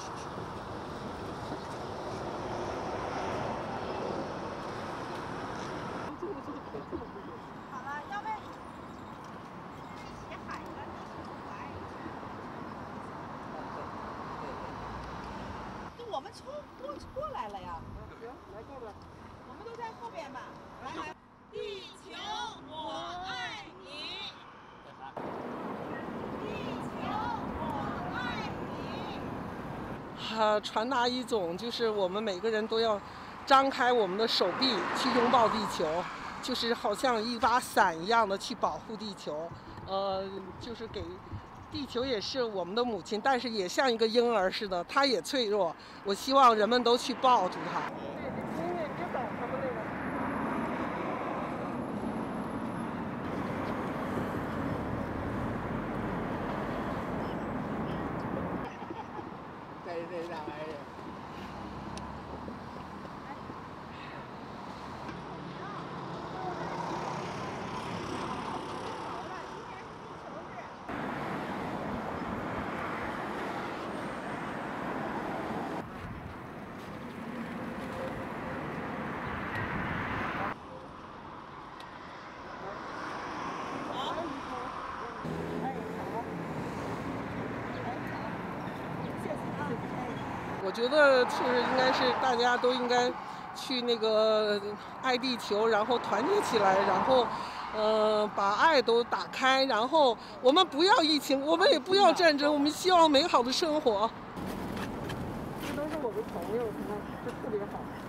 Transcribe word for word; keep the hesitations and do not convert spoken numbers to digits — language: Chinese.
好了，要不一起喊一个地球来。就我们冲过过来了呀。行，来过来。我们都在后边吧。来来。地球，我爱你。地球，我爱你。 呃，传达一种就是我们每个人都要张开我们的手臂去拥抱地球。就是好像一把伞一样的去保护地球，呃，就是给地球也是我们的母亲，但是也像一个婴儿似的，它也脆弱。我希望人们都去抱住它。音乐别走，他们那个。 在这上来的。 我觉得是应该是大家都应该去那个爱地球，然后团结起来，然后呃把爱都打开，然后我们不要疫情，我们也不要战争，我们希望美好的生活。这都是我的朋友，真的是特别好。